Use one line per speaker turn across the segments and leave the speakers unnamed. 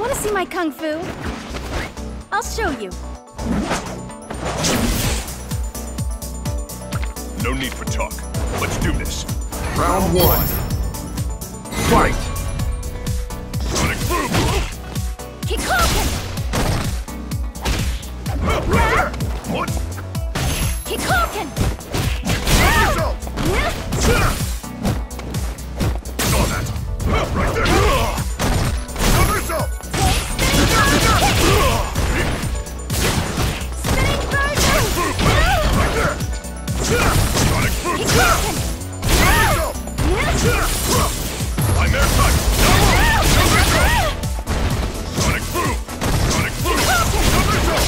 Want to see my kung fu? I'll show you.
No need for talk. Let's do this.
Round 1. Fight!
Sonic boom!
Keep talking!
What?
Keep talking!
Saw that! Right there! Somersault!
Spinning bird!
Right there! Sonic boom!
Keep talking!
I'm air touch! Sonic boom! Sonic boom! Somersault!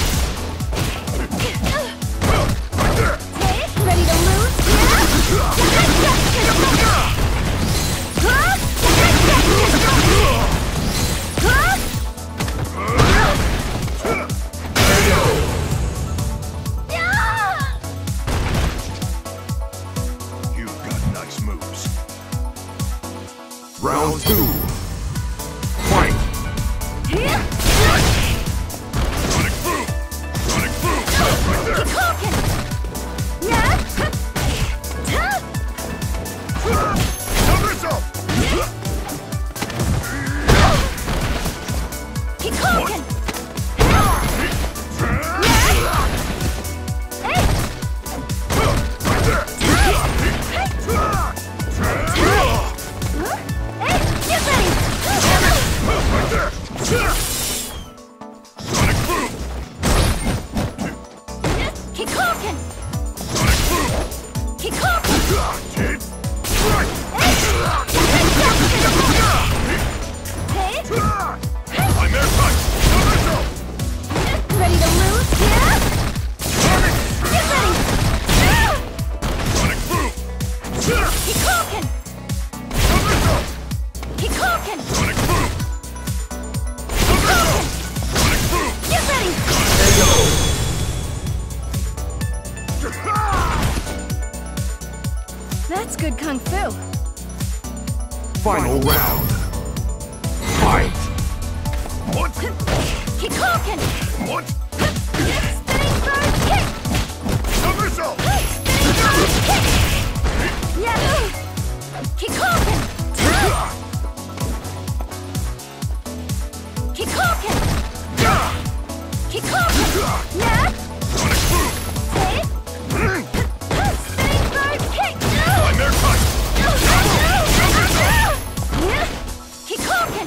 Right there!
Ready to lose?
You've got nice moves.
Round 2. Fight!
Sonic boom! Sonic boom! Right there!
Keep talking!
Somersault!
Keep talking!
Sonic boom!
Keep talking!
Sonic boom!
Keep talking!
Kid! Right! I'm air touch! Somersault!
Ready to lose? Yeah?
Sonic!
Get ready!
Sonic boom!
Keep talking!
Somersault!
Keep talking!
Sonic boom!
Keep talking!
Sonic boom!
Get ready! That's good kung fu.
Final round. Fight!
What?
Keep talking!
What?
Spinning bird kick!
Somersault!
Spinning bird kick! Yeah! Keep talking! Keep talking! Keep talking! Yeah!
Sonic boom!
Spinning bird kick!
I'm air touch!
Yeah! Keep talking!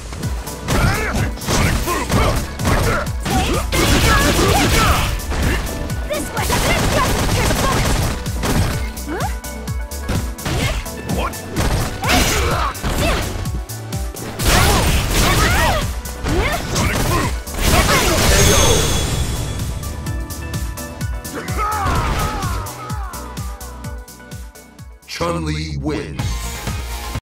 Sonic boom! Right there!
This way! Here's a bonus! Huh?
What? Sonic boom!
Chun-Li wins.